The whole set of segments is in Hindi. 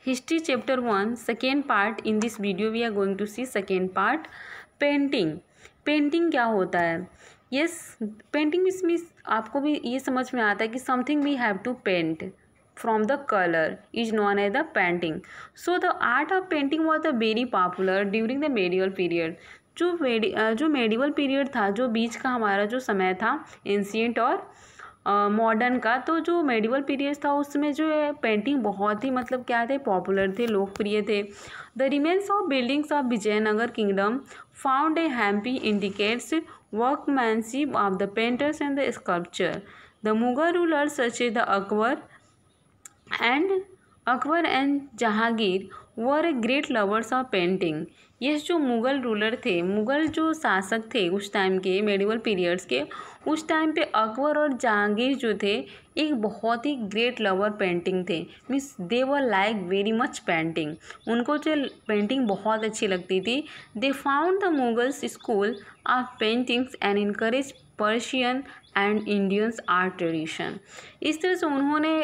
History chapter 1 second part. In this video we are going to see second part, painting. Painting क्या होता है? यस, पेंटिंग इसमें आपको भी ये समझ में आता है कि something we have to paint from the color is known as the painting. So the art of painting was very popular during the medieval period. जो मेडिवल पीरियड था, जो बीच का हमारा जो समय था एंशिएंट और मॉडर्न का, तो जो मेडिवल पीरियड था उसमें जो है पेंटिंग बहुत ही मतलब क्या थे, पॉपुलर थे, लोकप्रिय थे. The remains of buildings of Vijayanagar kingdom found a Hampi indicates workmanship of the painters and the sculpture. The Mughal rulers such the Akbar and Jahangir were a great lovers of painting. ये जो मुग़ल रूलर थे, मुग़ल जो शासक थे उस टाइम के, मेडिवल पीरियड्स के, उस टाइम पे अकबर और जहांगीर जो थे एक बहुत ही ग्रेट लवर पेंटिंग थे. Means they were like very much painting. उनको जो पेंटिंग बहुत अच्छी लगती थी. They found the Mughals school of paintings and encourage Persian and Indians art tradition. इस तरह से उन्होंने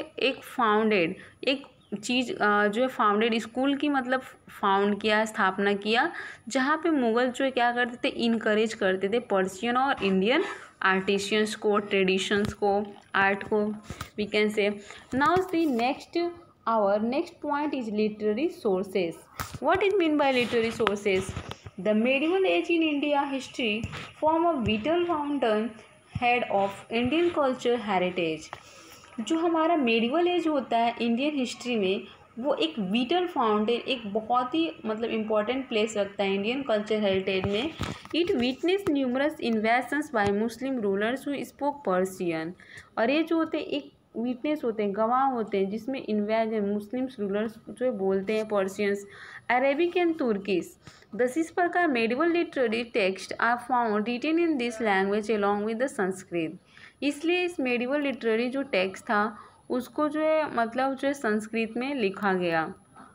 एक चीज़ जो है फाउंडेड स्कूल की मतलब फाउंड किया, स्थापना किया, जहाँ पे मुग़ल जो है क्या करते थे, इनकरेज करते थे पर्शियन और इंडियन आर्टिशियंस को, ट्रेडिशंस को, आर्ट को, we can say. Now see our next point is literary sources. What is mean by literary sources? The medieval age in India history form a vital fountain head of Indian culture heritage. जो हमारा मेडिवल एज होता है इंडियन हिस्ट्री में, वो एक विटल फाउंटेन, एक बहुत ही मतलब इम्पॉर्टेंट प्लेस रखता है इंडियन कल्चर हेरिटेज में. It witness numerous invasions by Muslim rulers who spoke Persian. और ये जो होते हैं एक विटनेस होते हैं, गवाह होते हैं, जिसमें इन्वेज मुस्लिम रूलर्स जो बोलते हैं Persians, Arabic and Turkish. Thus इस प्रकार medieval literary text are found written in this language along with the Sanskrit. इसलिए इस मेडिवल लिटरेरी जो टेक्स्ट था उसको जो है मतलब जो है संस्कृत में लिखा गया.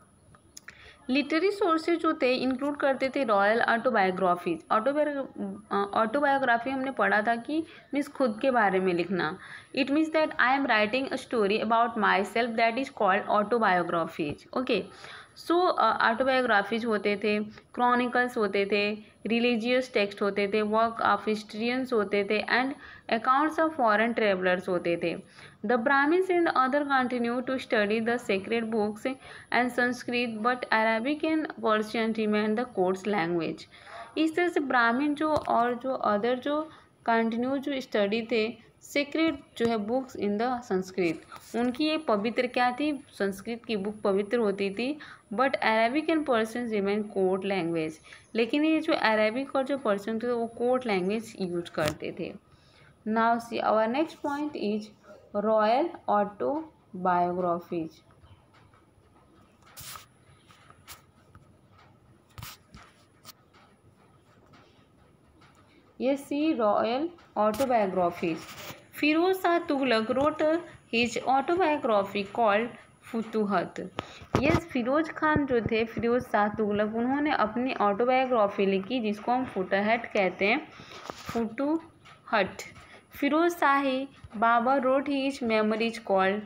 लिटरेरी सोर्सेज जो थे इंक्लूड करते थे रॉयल ऑटोबायोग्राफीज. ऑटोबायोग्राफी हमने पढ़ा था कि मीन्स खुद के बारे में लिखना. It means that I am writing a story about myself, that is called autobiographies. Okay, so autobiographies होते थे, क्रॉनिकल्स होते थे, रिलीजियस टेक्स्ट होते थे, वर्क ऑफ हिस्ट्रियंस होते थे, and accounts of foreign travellers होते थे. The Brahmins and other continue to study the sacred books and Sanskrit, but Arabic and Persian remain the course language. इस तरह से ब्राह्मण जो और जो अदर जो कंटिन्यू जो स्टडी थे सेक्रेड जो है बुक्स इन द संस्कृत, उनकी ये पवित्र क्या थी, संस्कृत की बुक पवित्र होती थी. But Arabic and Persian remain court language. लेकिन ये जो अरेबिक और जो पर्शियन थे वो कोर्ट लैंग्वेज यूज करते थे. Now see our next point is royal autobiographies. Yes, see royal autobiographies. Firoz Shah Tughlaq wrote his autobiography called Futuhat. Yes, Firoz Khan जो थे, फिरोज शाह तुगलक, उन्होंने अपनी ऑटोबायोग्राफी लिखी जिसको हम फुतूहत कहते हैं, Futuhat. Firoz Shahi Babur wrote his memories called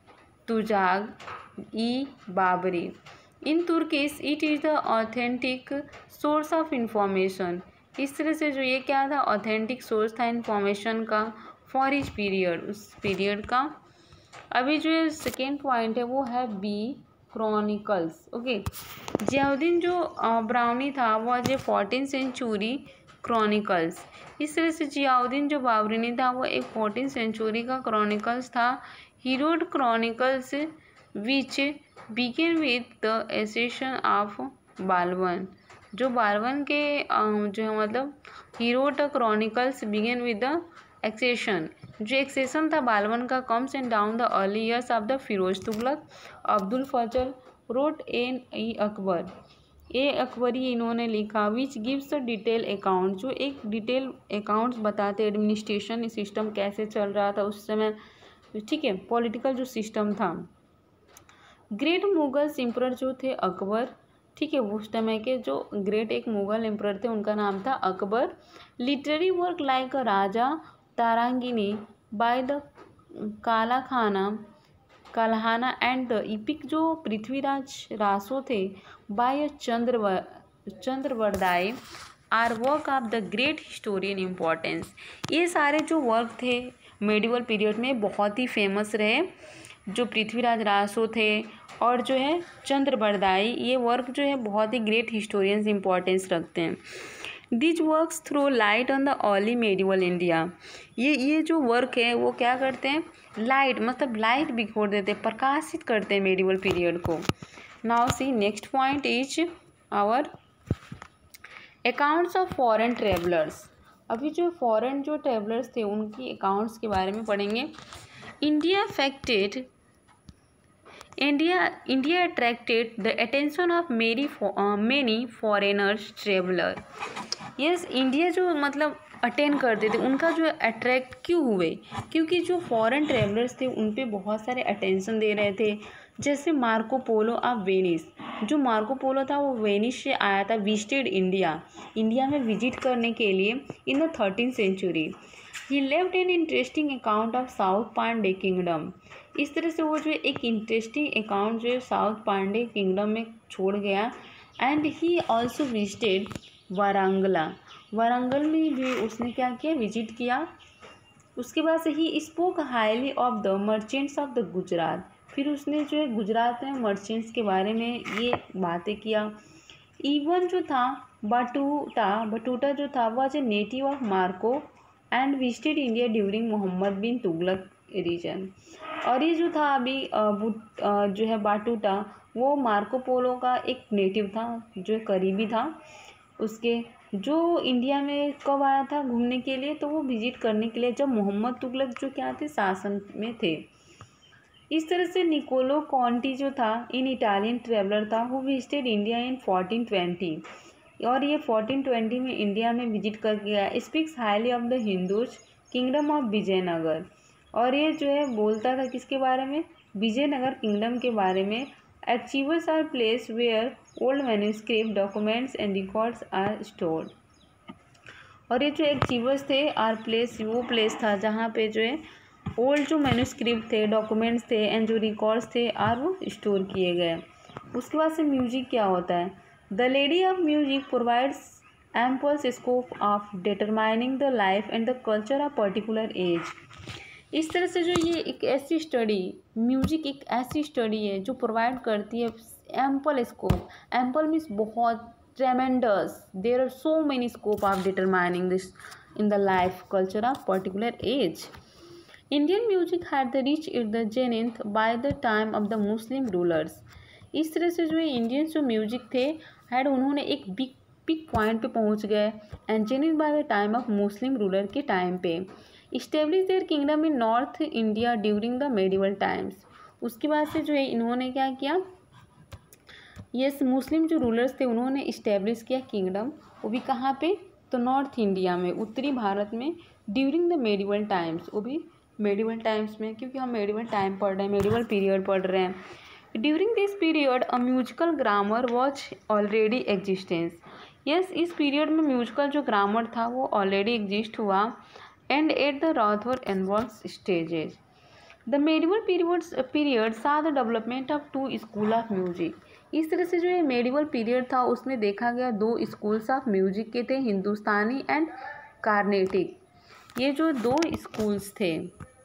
Tuzuk e Baburi. In Turkish it is the authentic source of information. इस तरह से जो ये क्या था, ऑथेंटिक सोर्स था इन्फॉर्मेशन का फॉर इच पीरियड, उस पीरियड का. अभी जो सेकेंड पॉइंट है वो है बी क्रॉनिकल्स. ओके, जियाउद्दीन जो ब्राउनी था वो जो 14th सेंचुरी क्रॉनिकल्स. इस तरह से जियाउद्दीन जो बाबरी था वो एक 14th सेंचुरी का क्रॉनिकल्स था. He wrote chronicles which begin with the accession of Balban. जो बालबन के जो है मतलब he wrote chronicles begin with the accession. जो एक्सेशन था बालबन का comes and down the early years of the Firoz Tughlaq. Abdul Fazal wrote Ain e Akbar, e Akbari इन्होंने लिखा. Which gives a detail account, जो एक डिटेल अकाउंट्स बताते एडमिनिस्ट्रेशन सिस्टम कैसे चल रहा था उस समय, ठीक है, पॉलिटिकल जो सिस्टम था. ग्रेट मुगल्स एम्परर जो थे अकबर, ठीक है, उस समय के जो ग्रेट एक मुगल एम्परर थे उनका नाम था Akbar. Literary work like Rajatarangini by the Kalhana Kalhana and the EPIC जो पृथ्वीराज रासो थे by Chandbardai are work of the great historian importance. ये सारे जो वर्क थे मेडिवल पीरियड में बहुत ही फेमस रहे, जो पृथ्वीराज रासो थे और जो है चंद्रवरदाई, ये वर्क जो है बहुत ही ग्रेट हिस्टोरियंस इम्पोर्टेंस रखते हैं। These works throw light on the early medieval India. ये जो वर्क है वो क्या करते हैं, लाइट मतलब लाइट बिखोर देते, प्रकाशित करते हैं मेडिवल पीरियड को। Now see next point is our accounts of foreign travellers. अभी जो फॉरेन जो ट्रेवलर्स थे उनकी अकाउंट्स के बारे में पढ़ेंगे। India attracted the attention of many foreigners traveller. Yes, India जो मतलब अटेंड करते थे उनका जो अट्रैक्ट क्यों हुए, क्योंकि जो फॉरेन ट्रेवलर्स थे उन पे बहुत सारे अटेंशन दे रहे थे। जैसे मार्को पोलो ऑफ वेनिस, जो मार्को पोलो था वो वेनिस से आया था, विजिटेड इंडिया में विजिट करने के लिए in the 13th century. He left an interesting account of south Pandya kingdom. इस तरह से वो जो एक इंटरेस्टिंग अकाउंट जो है साउथ पांडे किंगडम में छोड़ गया। And he also visited Warangal में भी उसने क्या किया, विजिट किया। उसके बाद से ही spoke highly of the merchants of the Gujarat. फिर उसने जो है गुजरात में मर्चेंट्स के बारे में ये बातें किया। इवन जो था बटूटा जो था वह native of Morocco and visited India during Mohammad bin Tughlaq region. और ये जो था अभी जो है बाटूटा वो मार्को पोलो का एक नेटिव था, जो करीबी था उसके, जो इंडिया में कब आया था घूमने के लिए, तो वो विजिट करने के लिए जब मोहम्मद तुगलक जो क्या थे शासन में थे। इस तरह से निकोलो कॉन्टी जो था इन इटालियन ट्रेवलर था, वो विजिटेड इंडिया इन 1420 और ये 1420 में इंडिया में विजिट करके गया। Speaks highly of the Hindus kingdom of Vijayanagar. और ये जो है बोलता था किसके बारे में, विजयनगर किंगडम के बारे में। Archives are place where old manuscript documents and records are stored। और ये जो archives थे आर प्लेस, वो प्लेस था जहाँ पे जो है ओल्ड जो मैन्यूस्क्रिप्ट थे, डॉक्यूमेंट्स थे एंड जो रिकॉर्ड्स थे और वो स्टोर किए गए। उसके बाद से म्यूजिक क्या होता है। The lady of music provides ample scope of determining the life and the culture of particular age. इस तरह से जो ये एक ऐसी स्टडी, म्यूजिक एक ऐसी स्टडी है जो प्रोवाइड करती है एम्पल स्कोप। एम्पल मीन्स बहुत, tremendous, there are so many scope of determining this in the life culture of particular age. Indian music had the reach it the zenith by the time of the Muslim rulers. इस तरह से जो है इंडियन जो म्यूजिक थे हैड, उन्होंने एक बिग पॉइंट पे पहुंच गए and zenith by the time of Muslim ruler के टाइम पे। Establish their kingdom in north India during the medieval times. उसके बाद से जो है इन्होंने क्या किया, यस, मुस्लिम जो रूलर्स थे उन्होंने इस्टेब्लिश किया किंगडम, वो भी कहाँ पे, तो नॉर्थ इंडिया में, उत्तरी भारत में, ड्यूरिंग द मेडिवल टाइम्स, वो भी मेडिवल टाइम्स में, क्योंकि हम मेडिवल टाइम पढ़ रहे हैं, मेडिवल पीरियड पढ़ रहे हैं। During this period a musical grammar was already existence. Yes, इस पीरियड में म्यूजिकल जो ग्रामर था वो ऑलरेडी एग्जिस्ट हुआ। एंड एट द राउथवर advance stages the medieval period saw the development of 2 school of music. इस तरह से जो ये मेडिवल पीरियड था उसमें देखा गया 2 स्कूल्स ऑफ म्यूजिक के थे, हिंदुस्तानी एंड कार्नेटिक। ये जो 2 स्कूल्स थे।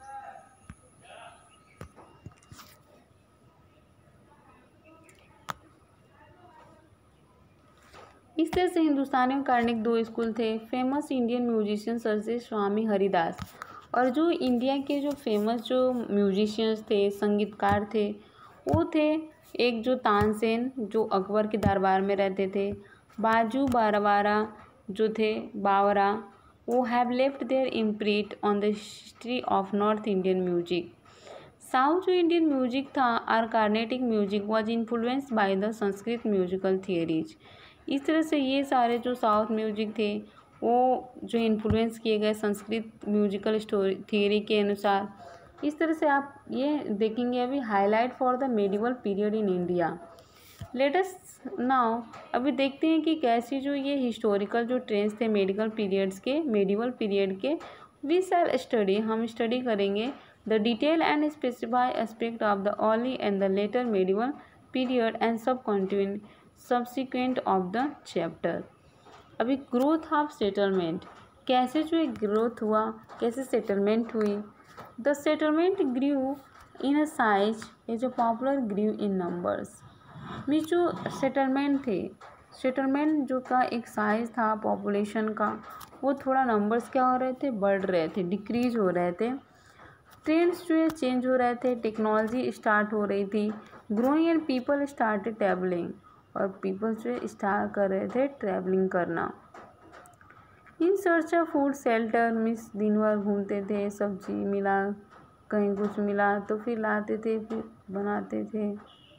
इस तरह से हिंदुस्तानी और कार्निक 2 स्कूल थे। फेमस इंडियन म्यूजिशियन जैसे स्वामी हरिदास, और जो इंडिया के जो फेमस जो म्यूजिशियंस थे, संगीतकार थे, वो थे एक जो तानसेन जो अकबर के दरबार में रहते थे, बाजू बारवारा जो थे बावरा, वो have left their imprint on the history of north Indian music. South जो इंडियन म्यूजिक था और Carnatic music was influenced by the Sanskrit musical theories. इस तरह से ये सारे जो साउथ म्यूजिक थे वो जो इन्फ्लुएंस किए गए संस्कृत म्यूजिकल थियरी के अनुसार। इस तरह से आप ये देखेंगे अभी highlight for the medieval period in India. Let us now, अभी देखते हैं कि कैसी जो ये हिस्टोरिकल जो ट्रेंड्स थे मेडिवल पीरियड के, वी शैल स्टडी, हम स्टडी करेंगे The detail and specify aspect of the early and the later medieval period and subsequent of the chapter। अभी ग्रोथ ऑफ सेटलमेंट, कैसे जो है ग्रोथ हुआ, कैसे सेटलमेंट हुई। The settlement grew in a size a जो popular grew in numbers. Mean जो सेटलमेंट थे, सेटलमेंट जो का एक साइज था पॉपुलेशन का, वो थोड़ा नंबर्स क्या हो रहे थे, बढ़ रहे थे, डिक्रीज हो रहे थे। ट्रेंड्स जो है चेंज हो रहे थे, टेक्नोलॉजी स्टार्ट हो रही थी, growing and people started travelling, और पीपल जो है स्टार्ट कर रहे थे ट्रैवलिंग करना। In search of food shelter, means दिन भर घूमते थे, सब्जी मिला, कहीं कुछ मिला तो फिर लाते थे, फिर बनाते थे।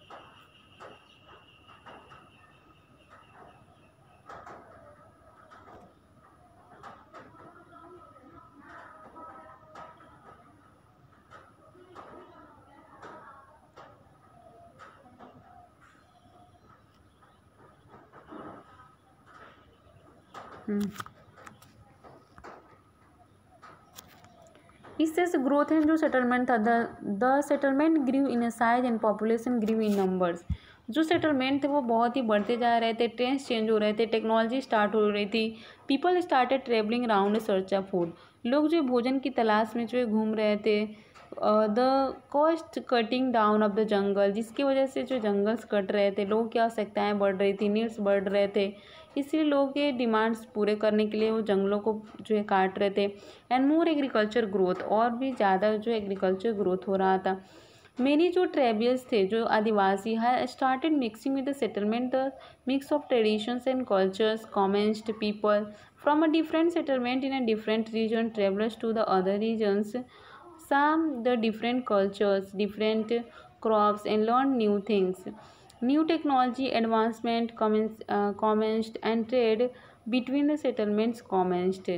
इस तरह से ग्रोथ है जो सेटलमेंट था। The settlement grew in a size and population grew in numbers. जो सेटलमेंट थे वो बहुत ही बढ़ते जा रहे थे, ट्रेंड्स चेंज हो रहे थे, टेक्नोलॉजी स्टार्ट हो रही थी, people started travelling around search of food. लोग जो भोजन की तलाश में जो है घूम रहे थे। The cost cutting down of the jungle, जिसकी वजह से जो जंगल्स कट रहे थे, लोगों की आवश्यकताएँ बढ़ रही थी, नीड्स बढ़ रहे थे, इसलिए लोगों के डिमांड्स पूरे करने के लिए वो जंगलों को जो है काट रहे थे। एंड मोर एग्रीकल्चर ग्रोथ, और भी ज़्यादा जो एग्रीकल्चर ग्रोथ हो रहा था। मेनी जो ट्राइबल्स थे, जो आदिवासी है, started mixing with the settlement, the mix of traditions and cultures commenced people from a different settlement in a different region travels to the other regions, some the different cultures, different crops, and learn new things. New technology advancement commenced and trade between the settlements commenced।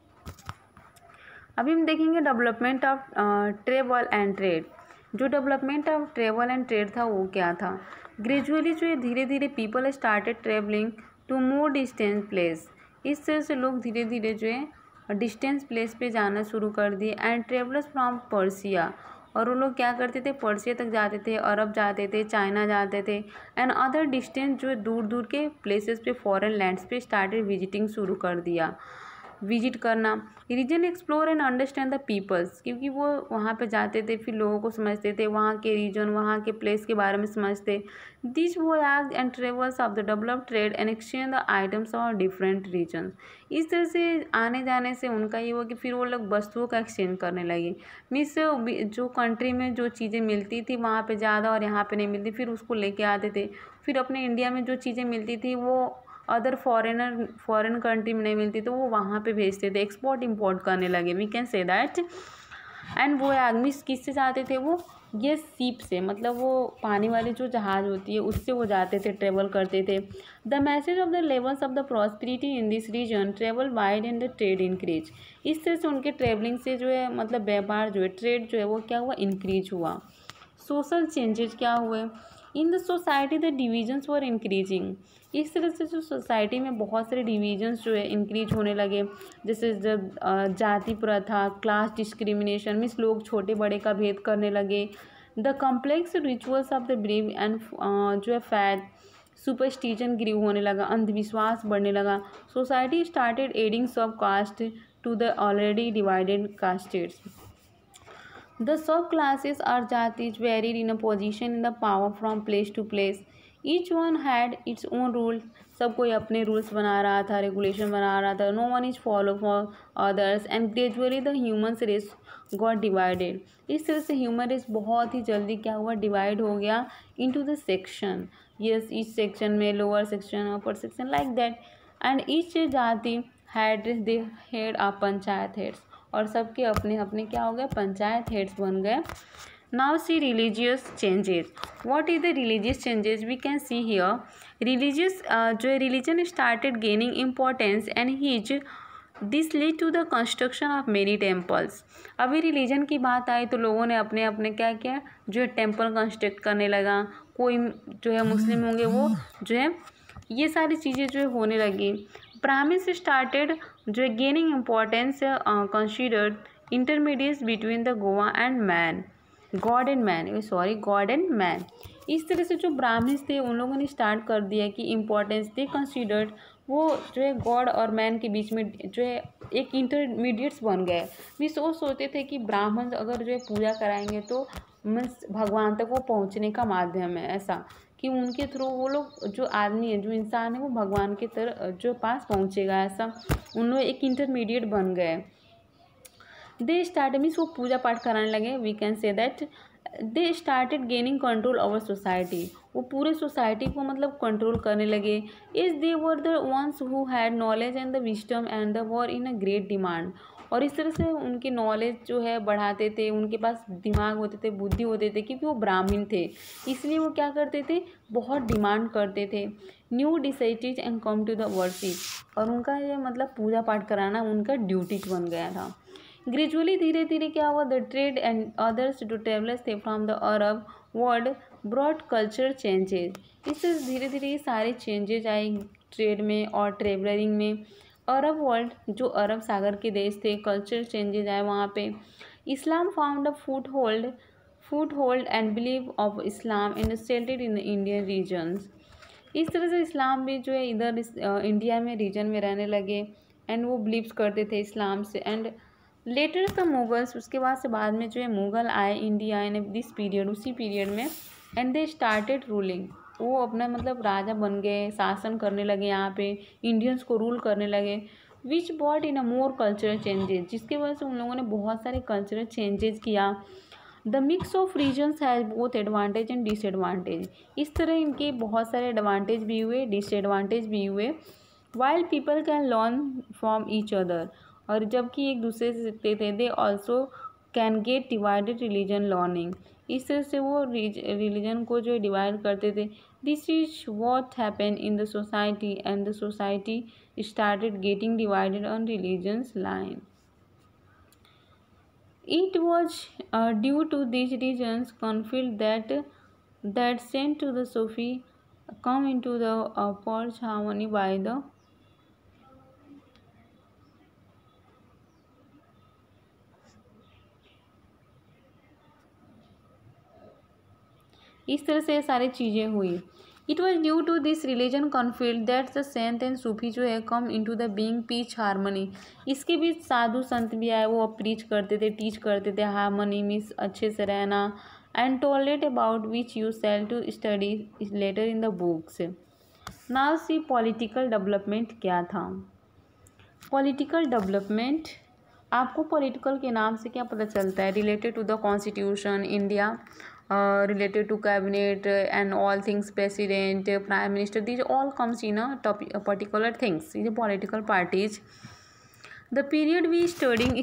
अभी हम देखेंगे development of travel and trade. जो development of travel and trade था वो क्या था। ग्रेजुअली जो है धीरे धीरे people started travelling to more distance place. इस तरह से लोग धीरे धीरे जो है डिस्टेंस प्लेस पे जाना शुरू कर दिए। एंड ट्रेवलर्स फ्रॉम पर्सिया, और वो लोग क्या करते थे, पर्सिया तक जाते थे, अरब जाते थे, चाइना जाते थे, एंड अदर डिस्टेंस जो है दूर दूर के प्लेसेस पे, फॉरेन लैंड्स पे स्टार्टेड विजिटिंग शुरू कर दिया, विजिट करना। Region explore and understand the peoples, क्योंकि वो वहाँ पे जाते थे, फिर लोगों को समझते थे, वहाँ के रीजन, वहाँ के प्लेस के बारे में समझते। This voyage and travels of the developed trade and exchange the items of different region. इस तरह से आने जाने से उनका ये हुआ कि फिर वो लोग वस्तुओं का एक्सचेंज करने लगे। मीन्स जो कंट्री में जो चीज़ें मिलती थी वहाँ पे ज़्यादा और यहाँ पे नहीं मिलती, फिर उसको लेके आते थे। फिर अपने इंडिया में जो चीज़ें मिलती थी वो अदर फॉरेन कंट्री में नहीं मिलती, तो वो वहाँ पे भेजते थे, एक्सपोर्ट इम्पोर्ट करने लगे, we can say that. And वो आदमी किससे जाते थे, वो ये सीप से, मतलब वो पानी वाली जो जहाज़ होती है उससे वो जाते थे, ट्रेवल करते थे। The message of the levels of the prosperity in this region travel wide and the trade increase. इस तरह से उनके ट्रेवलिंग से जो है मतलब व्यापार जो है, ट्रेड जो है वो क्या हुआ, इंक्रीज हुआ। सोशल चेंजेस क्या हुए, in the society the divisions were increasing. इस तरह से जो सोसाइटी में बहुत सारे डिविजन्स जो है इंक्रीज होने लगे, जैसे जब जाति प्रथा, क्लास डिस्क्रिमिनेशन, मीन्स लोग छोटे बड़े का भेद करने लगे। The complex rituals of the believe and जो है फैट सुपरस्टिशन ग्रीव होने लगा, अंधविश्वास बढ़ने लगा। Society started adding sub caste to the already divided castes. The subclasses or jatis varied in a position in the power from place to place. Each one had its own rules. सब कोई अपने रूल्स बना रहा था, रेगुलेशन बना रहा था. No one is follow for others and gradually the human race got divided. इस तरह से ह्यूमन रेस बहुत ही जल्दी क्या हुआ, डिवाइड हो गया into the section. Yes, each section में lower section, upper section like that. And each जाति had they head of panchayat heads. और सबके अपने अपने क्या हो गए, पंचायत हेड्स बन गए। Now see religious changes. What is the religious changes, we can see here religious जो है religion started gaining importance and his this lead to the construction of many temples. अभी रिलीजन की बात आई तो लोगों ने अपने अपने क्या किया, जो है टेम्पल कंस्ट्रक्ट करने लगा। कोई जो है मुस्लिम होंगे वो जो है ये सारी चीज़ें जो है होने लगी। ब्राह्मण्स स्टार्टेड जो है gaining importance considered intermediates between the गोवा and man, god and man, sorry god and man. इस तरह से जो ब्राह्मण्स थे उन लोगों ने स्टार्ट कर दिया कि इम्पोर्टेंस दे कंसीडर्ड, वो जो है गॉड और मैन के बीच में जो है एक इंटरमीडिएट्स बन गए। मीन्स वो सोचते थे कि ब्राह्मण अगर जो है पूजा कराएंगे तो मीन्स भगवान तक वो पहुंचने का माध्यम है, ऐसा कि उनके थ्रू वो लोग जो आदमी है, जो इंसान है, वो भगवान के तरह जो पास पहुंचेगा, ऐसा उन लोग एक इंटरमीडिएट बन गए। दे स्टार्ट मीन्स वो पूजा पाठ कराने लगे, we can say that they started gaining control over society, वो पूरे सोसाइटी को मतलब कंट्रोल करने लगे। Is they were the ones who had knowledge and the wisdom and the were in a great demand, और इस तरह से उनकी नॉलेज जो है बढ़ाते थे, उनके पास दिमाग होते थे, बुद्धि होते थे, क्योंकि वो ब्राह्मण थे, इसलिए वो क्या करते थे, बहुत डिमांड करते थे। New deities and come to the worship, और उनका ये मतलब पूजा पाठ कराना उनका ड्यूटी बन गया था। ग्रेजुअली धीरे धीरे क्या हुआ, द ट्रेड एंड अदर्स जो ट्रेवलर्स थे from the Arab world broad culture changes, इससे धीरे धीरे ये सारे चेंजेज आए ट्रेड में और ट्रेवलरिंग में। अरब वर्ल्ड जो अरब सागर के देश थे, कल्चर चेंजेज आए वहाँ पे। Islam found a foothold and believe of Islam in settled in the Indian regions, इस तरह से इस्लाम भी जो है इधर इंडिया में रीजन में रहने लगे, एंड वो बिलीव्स करते थे इस्लाम से। एंड लेटर द मुगल्स, उसके बाद में जो है मुगल आए इंडिया इन दिस पीरियड, उसी पीरियड में। एंड दे स्टार्टेड रूलिंग, वो अपना मतलब राजा बन गए, शासन करने लगे यहाँ पे, इंडियंस को रूल करने लगे। Which bought in a more cultural changes, जिसके वजह से उन लोगों ने बहुत सारे कल्चरल चेंजेस किया। The mix of regions has both advantage and disadvantage, इस तरह इनके बहुत सारे एडवांटेज भी हुए, डिसएडवांटेज भी हुए। While people can learn from each other, और जबकि एक दूसरे से सीखते थे, they also can get divided religion learning, इस तरह से वो रिलीजन को जो डिवाइड करते थे। This is what happen in the society and the society started getting divided on religions line. It was due to these reasons conflict that sent to the Sufi come into the purge harmony by the इस तरह से सारी चीज़ें हुई। It was due to this religion conflict that the saint and Sufi जो है come into the being peace harmony, इसके बीच साधु संत भी आए, वो प्रीच करते थे, टीच करते थे हारमोनी मीन्स अच्छे से रहना। And tolerate about which you shall to study later in the books. Now see political development क्या था। पॉलिटिकल डेवलपमेंट, आपको पॉलिटिकल के नाम से क्या पता चलता है, related to the constitution India, related to cabinet and all things, president, prime minister, these all comes in a topic, particular things, these are political parties. The period we studying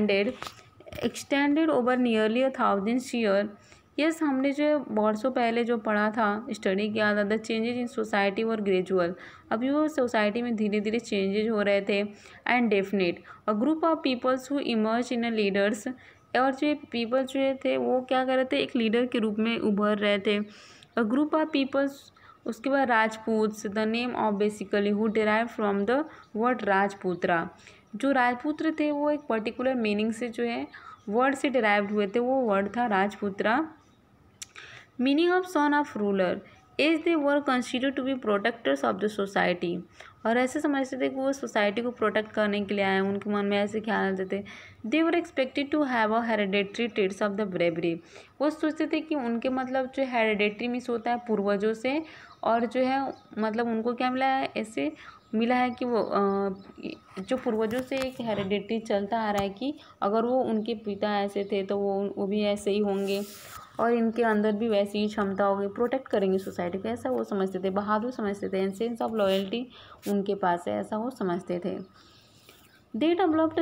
extended over nearly 1,000 years. Yes, हमने जो वर्षों पहले जो पढ़ा था, स्टडी किया था, the changes in society were gradual, अभी वो सोसाइटी में धीरे धीरे चेंजेज हो रहे थे। And definite a group of peoples who emerge in a leaders, और जो पीपल जो थे वो क्या कर रहे थे, एक लीडर के रूप में उभर रहे थे। अ ग्रुप ऑफ पीपल्स, उसके बाद Rajput, the name of basically who derive from the word Rajputra, जो राजपुत्र थे वो एक पर्टिकुलर मीनिंग से जो है वर्ड से डिराइव्ड हुए थे, वो वर्ड था Rajputra. Meaning of son of ruler, as they were consider to be protectors of the society, और ऐसे समझते थे कि वो सोसाइटी को प्रोटेक्ट करने के लिए आए, उनके मन में ऐसे ख्याल आते थे। They were expected to have a hereditary trades of the bravery, वो सोचते थे कि उनके मतलब जो हेरिडेटरी मिस होता है पूर्वजों से, और जो है मतलब उनको क्या मिला है, ऐसे मिला है कि वो जो पूर्वजों से एक हेरिडेटरी चलता आ रहा है कि अगर वो उनके पिता ऐसे थे तो वो भी ऐसे ही होंगे, और इनके अंदर भी वैसी ही क्षमता होगी, प्रोटेक्ट करेंगे सोसाइटी को, ऐसा वो समझते थे, बहादुर समझते थे, सेंस ऑफ लॉयल्टी उनके पास है, ऐसा वो समझते थे। They developed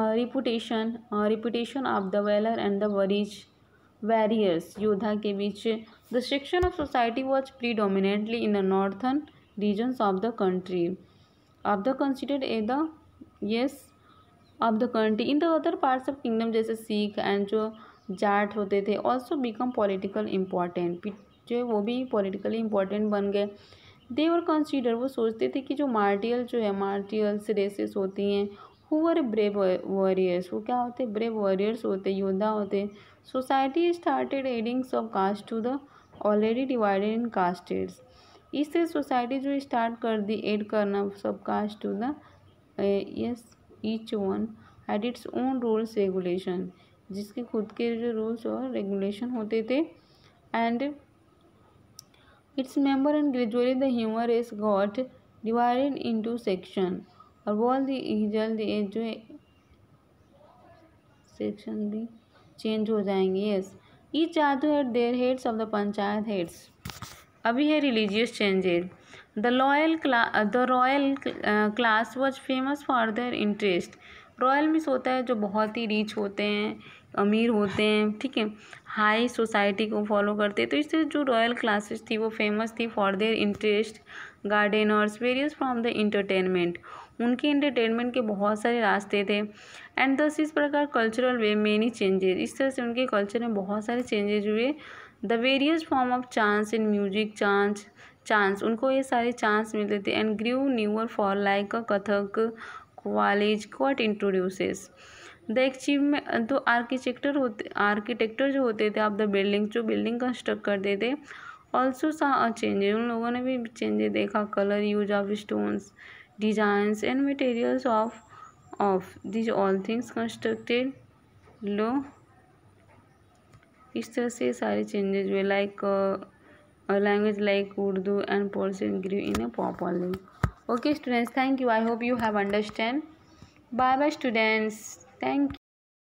reputation of the valour and the warriors, योद्धा के बीच। The section of society was predominantly in the northern regions of the country of the considered a the yes of the country, in the other parts of kingdom जैसे सिख एंड जो जाट होते थे ऑल्सो बिकम पॉलिटिकल इम्पॉर्टेंट, जो है वो भी पॉलिटिकली इम्पॉर्टेंट बन गए। दे वर कंसीडर, वो सोचते थे कि जो मार्टियल जो है, मार्टियल्स रेसेस होती हैं हु वर ब्रेव वॉरियर्स, वो क्या होते, ब्रेव वॉरियर्स होते, योद्धा होते। Society started adding sub caste to the already divided in castes, इससे सोसाइटी जो स्टार्ट कर दी ऐड करना sub caste to the, yes, each one had its own rules regulation, जिसके खुद के जो रूल्स और रेगुलेशन होते थे। And its member and gradually the human race got divided into section, और बहुत ही जल्दी जो सेक्शन भी चेंज हो जाएंगे। यस, ईच जादू had their heads of the panchayat heads. अभी है religious changes. The royal class was famous for their interest. Royal means होता है जो बहुत ही रिच होते हैं, अमीर होते हैं, ठीक है, हाई सोसाइटी को फॉलो करते हैं। तो इससे जो रॉयल क्लासेस थी वो फेमस थी for their interest, gardeners, various from the entertainment, उनके इंटरटेनमेंट के बहुत सारे रास्ते थे। एंड दस इस प्रकार कल्चरल वे मेनी चेंजेज, इस तरह से उनके कल्चर में बहुत सारे चेंजेज हुए। The various form of chance in music, chance उनको ये सारे चांस मिलते थे। And grew newer for like a Kathak, college got introduces. The achievement, तो आर्किटेक्टर जो होते थे ऑफ द बिल्डिंग, जो बिल्डिंग कंस्ट्रक्ट करते थे, ऑल्सो सा अ चेंजेज, उन लोगों ने भी चेंजेस देखा। Colour use of stones, designs and materials of this all things constructed लो, इस तरह से सारे चेंजेस हुए। Like language like Urdu and Persian grew in a properly. Okay students, thank you. I hope you have understand. Bye bye students. Thank you.